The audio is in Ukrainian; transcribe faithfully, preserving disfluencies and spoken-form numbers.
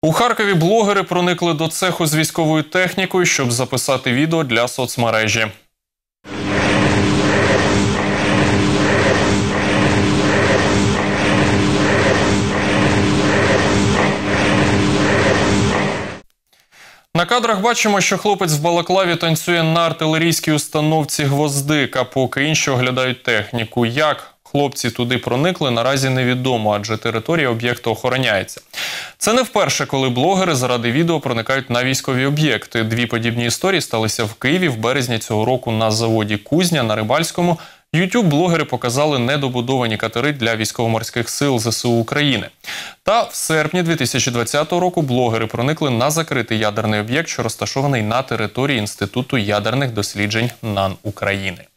У Харкові блогери проникли до цеху з військовою технікою, щоб записати відео для соцмережі. На кадрах бачимо, що хлопець в балаклаві танцює на артилерійській установці «Гвоздик», а поки інші оглядають техніку. Як хлопці туди проникли, наразі невідомо, адже територія об'єкту охороняється. Це не вперше, коли блогери заради відео проникають на військові об'єкти. Дві подібні історії сталися в Києві в березні цього року на заводі «Кузня» на Рибальському. Ютуб-блогери показали недобудовані катери для військово-морських сил зе се у України. Та в серпні дві тисячі двадцятого року блогери проникли на закритий ядерний об'єкт, що розташований на території Інституту ядерних досліджень НАН України.